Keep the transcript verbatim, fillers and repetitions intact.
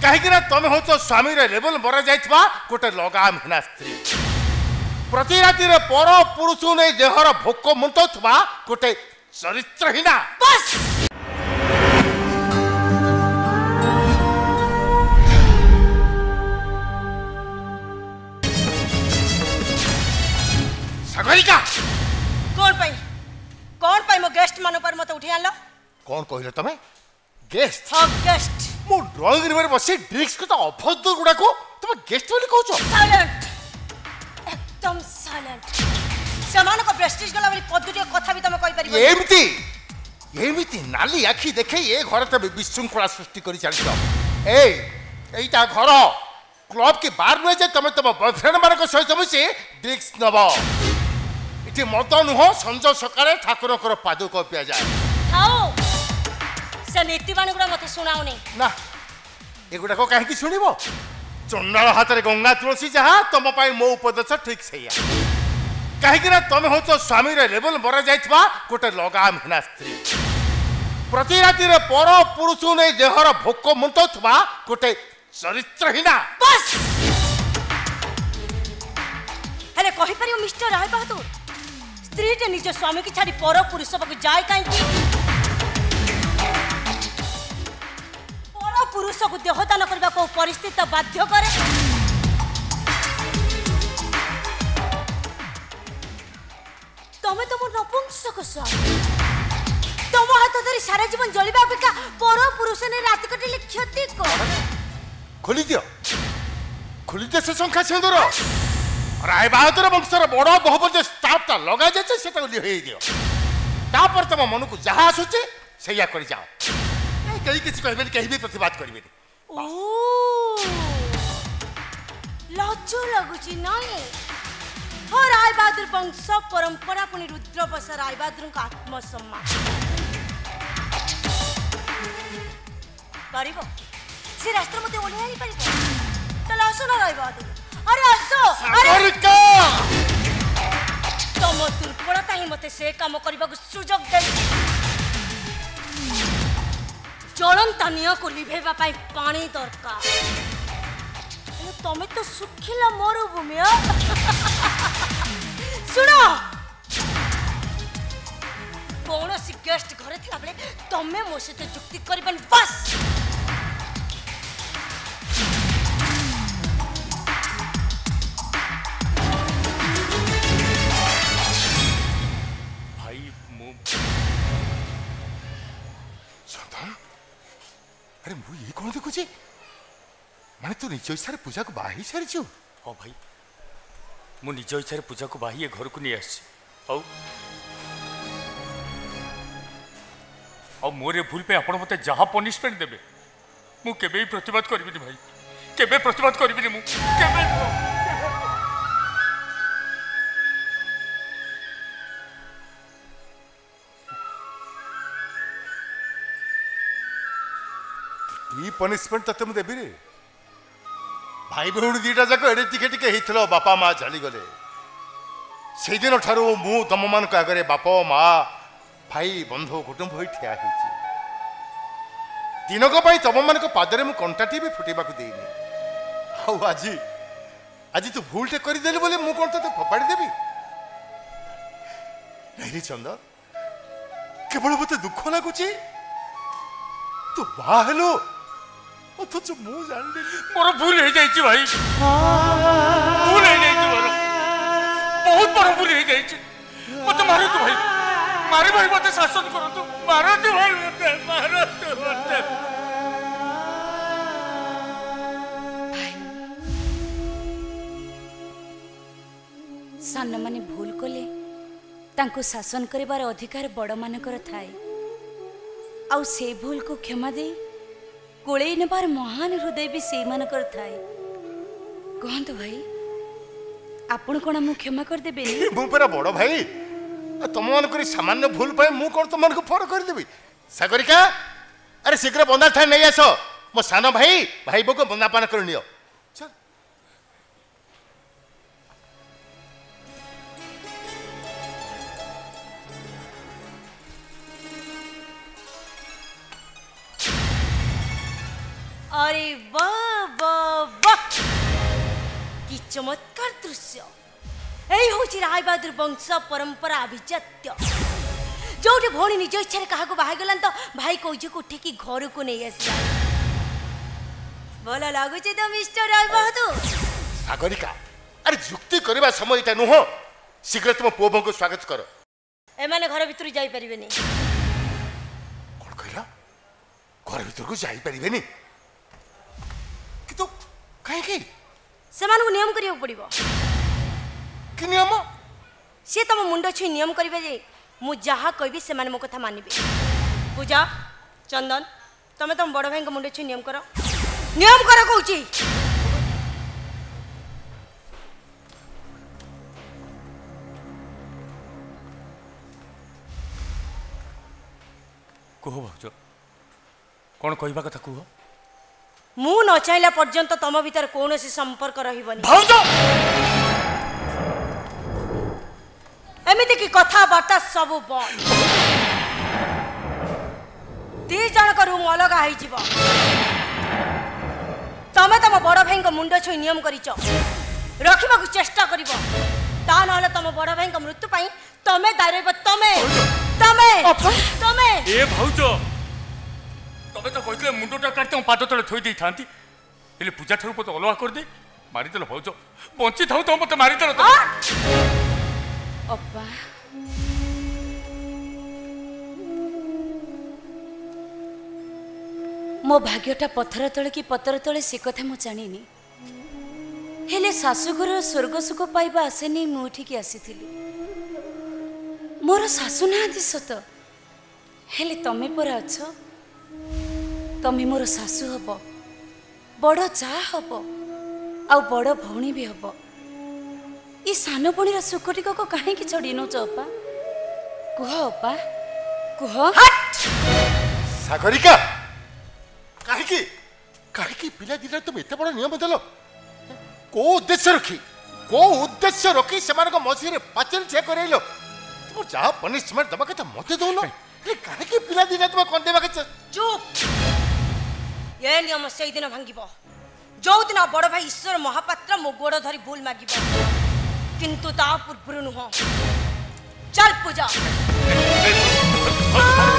कहीं तुम हो स्वामी लेवल मरा जाइथबा गोटे लगामहीना स्त्री प्रति राति पर पुरुष नहीं देहर भोक मुंटुवा गोटे चरित्रहीना। बस सागरिका कौन पाई कौन पाई मो गेस्ट मान पर मत उठी आलो कौन कहल तुम गेस्ट हाँ गेस्ट मो ड्राइंग रूम में बसी ड्रिंक्स को तो अभद्र गुड़ा को तुम गेस्ट बोली कहछ साइलेंट एकदम साइलेंट समान को प्रेस्टीज गला वाली पद्धति कथा भी तुम कहि परिबो एमती एमती नाली आखी देखे ये घर तो विशृंखला सृष्टि करी चलछ ए एटा घर क्लब के बार नुहे जे तुम तुम बॉयफ्रेंड मान सहित मिसी ड्रिंक्स नब इति मत नुह संज सकाळे ठाकुर को पादुक पिया जाए थाओ से नीति बाणी गुड़ा मते सुनाओनी ना एगुड़ा को कहीं शुणव चंडाल हाथ में गंगा तुलसी जहाँ तुम मो उपदेश ठीक से कहीं तुम हो स्वामी लेवल मरा जाइथबा गोटे लगामहीना स्त्री प्रति राति पर पुरुष नहीं देहर भोक मुंटुवा गोटे चरित्रहीना। बस हेले कहि परियो मिस्टर राय बहादुर स्त्री टे निज स्वामी की छाड़ी पर पुरुष को जाए कहीं पुरुष को देहदान करने को परिस्थिति बाध्य करे तमे तुम नपुंसक स्वामी तुम हाथ धरी सारा जीवन जलिबा अपेक्षा पर पुरुष ने रात कटिले क्षति को खोली दियो खोली दियो से संख्या सिंदूर राय बहादुर वंशर बड़ बहुबल स्टाफ ता लगा जाए से लिहे दियो तापर तुम मन को जहाँ आसुचे सैया कर जाओ कहीं किसी कहबे कहीं भी प्रतिवाद करिवे ओ लज्जो लगुची नहीं हो राय बहादुर वंश परंपरा पुनी रुद्र बस राय बहादुर का आत्मसम्मान पारिबो से रास्ता मते ओले आनी पारिबो तले आसो ना राय बहादुर अरे आसो सागरिका तुम दुर्बलता ही मते से काम करबा को सुजोग दे ज्वलंता निया को लिभेबा पाई पानी दरकार तमें तो सुखिला मरुभूमि सुनो कौन सी गेस्ट घरे थिला बेले तमें मो सहित जुक्ति करबन बस भाई मु सदा अरे मु ये कौन देखुची माने तू निज इच्छा पूजा को बाही सारी छु हाँ भाई मु निज इच्छा पूजा को बाही ए घर को नहीं आसी आउ आउ मोरे भूल पे आपण मते जहाँ पनिशमेंट देबे मु केबे प्रतिवाद करबिनी भाई केबे प्रतिवाद करबिनी मु केबे ई पनिशमेंट तते मु देबी रे भाई बहन दीटा जाक एडे टिके टिके हिथलो बापा माँ चली गले से दिन ठारू मु तम मान आगे बापा माँ भाई बंधु कुटुंब हो ठिया होइछि दिनक पाई तम मान पादरे मु कंटाटी भी फुटेबा को देनी आउ आज आज तू भूल टे कर देले बोले मु कोन तो फपाड़ी देबी नहीं रे चंद केवल मते दुख लागुछि तू बा हेलो अथच मु जान मोर भूल हो जाइए भाई भूल हो जाइए मोर बहुत बड़ भूल हो जाइए मत मारो तू भाई मारे भाई मत शासन करो तू मारो तू भाई मत मारो तू मत सान माने भूल कले तांको शासन करिबार अधिकार बड़ मानकर थाए आउ से भूल को क्षमा दे कोले नबार महान हृदय भी से मानकर थाए कहंतु भाई आपण कोन मु क्षमा कर देबे मु परा बड़ भाई तुम मन करी सामान्य भूल पाए मु कोन तुम मन को फर कर देबी सागरिका अरे शीघ्र बंदा ठाई नहीं आसो मो सान भाई भाई बो को बंदा पान कर नियो चल अरे वाह वाह वाह कि चमत्कार दृश्य यही हूँ राय बहादुर वंश परंपरा अभिजात्य जोटी भौणी निज इच्छा क्या बाहर तो भाई कौजी को उठे घर को नहीं आस भल लगुच तो मिस्टर राय बहादुर सागरिका अरे युक्ति करवा समय एटा नुह शीघ्र तुम पुओ को स्वागत कर एमाने घर भीतर जाई परिबेनी कौन कहला घर भीतर को जाई परिबेनी कि तो काहे की सेमान को नियम करियो पड़िबो कि नियम से तुम मुंड छु नियम करिबे जे मु जहा कहबी से माने मो कथा मानिबे पूजा चंदन तमे तुम बड़ भाई को मुंड छु नियम करो नियम करो कहूची कह भाज कौन कहवा कथा कह मु न चाहला पर्यंत तम भीतर कौन सी संपर्क रहिबनी भाज एमिति की कथा बार्ता सब बंद दी जनक रूम अलग हो जीव तमे तम बड़ भाई को मुंड छुई नियम करिच रखिबा चेष्टा करिब ता नहले तम बड़ भाई को मृत्यु पाई तमे दायरब तमे तमे तमे ए भाउज तबे तो कहते मुंडटा काटते पाद तले थोई दी थांती हेले पूजा ठारू मत अलवा कर दे मारी देल भाउज बंची थाउ तो मत मारी देल अब्बा मो भाग्यटा पत्थर तले कि पत्थर तले से कथा मु जानिनी हेले शाशुघर स्वर्ग सुख पाइबा आसेनी मुठिकी आसीथिली मोर शाशु नाहांती सत हेले तमे पर अछ तमे मोर शाशु हब बड़ जा हब आ बड़ भौणी भी हब ई सान भौणीर सुखटिक को काहे कि छड़ी नोच अपा कुह अपा कुह हट सागरिका काहे की काहे की पिला दिला तुम एते बड़ नियम देलो को उद्देश्य रखी को उद्देश्य रखी समान को मसी रे पाचन चेक करैलो तुम जा पनिशमेंट दबा कथा मते दोनो ए काहे की पिला दिला तुम कोन देबा के चुप ये नियम से दिन भांगिबो जो दिन बड़ भाई ईश्वर महापात्र मो गोड़ धरी भूल मागिबो किंतु ता पूर्व नुह चल पूजा